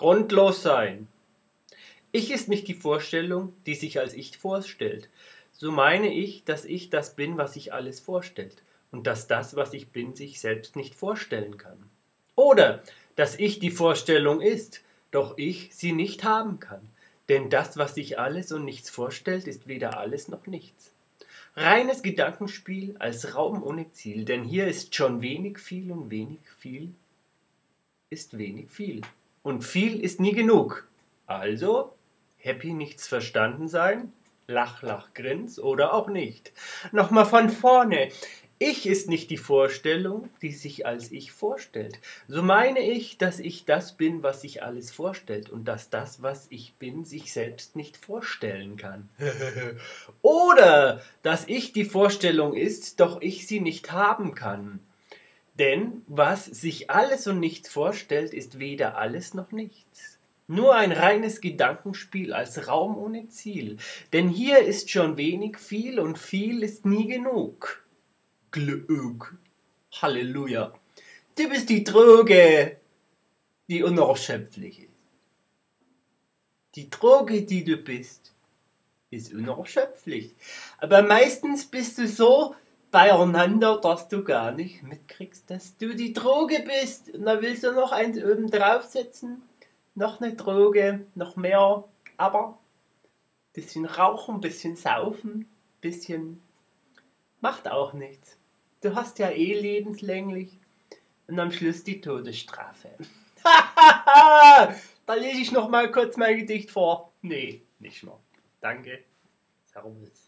Grundlos sein. Ich ist nicht die Vorstellung, die sich als Ich vorstellt. So meine ich, dass ich das bin, was sich alles vorstellt, und dass das, was ich bin, sich selbst nicht vorstellen kann. Oder, dass Ich die Vorstellung ist, doch ich sie nicht haben kann. Denn das, was sich alles und nichts vorstellt, ist weder alles noch nichts. Reines Gedankenspiel als Raum ohne Ziel, denn hier ist schon wenig viel und wenig viel ist wenig viel. Und viel ist nie genug. Also, happy nichts verstanden sein, lach, lach, grins oder auch nicht. Nochmal von vorne. Ich ist nicht die Vorstellung, die sich als Ich vorstellt. So meine ich, dass ich das bin, was sich alles vorstellt und dass das, was ich bin, sich selbst nicht vorstellen kann. Oder dass ich die Vorstellung ist, doch ich sie nicht haben kann. Denn was sich alles und nichts vorstellt, ist weder alles noch nichts. Nur ein reines Gedankenspiel als Raum ohne Ziel. Denn hier ist schon wenig viel und viel ist nie genug. Glück. Halleluja. Du bist die Droge, die unerschöpflich ist. Die Droge, die du bist, ist unerschöpflich. Aber meistens bist du so beieinander, dass du gar nicht mitkriegst, dass du die Droge bist. Und dann willst du noch eins oben draufsetzen, noch eine Droge, noch mehr, aber bisschen rauchen, bisschen saufen, bisschen macht auch nichts. Du hast ja eh lebenslänglich und am Schluss die Todesstrafe. Da lese ich noch mal kurz mein Gedicht vor. Nee, nicht mehr. Danke. Servus.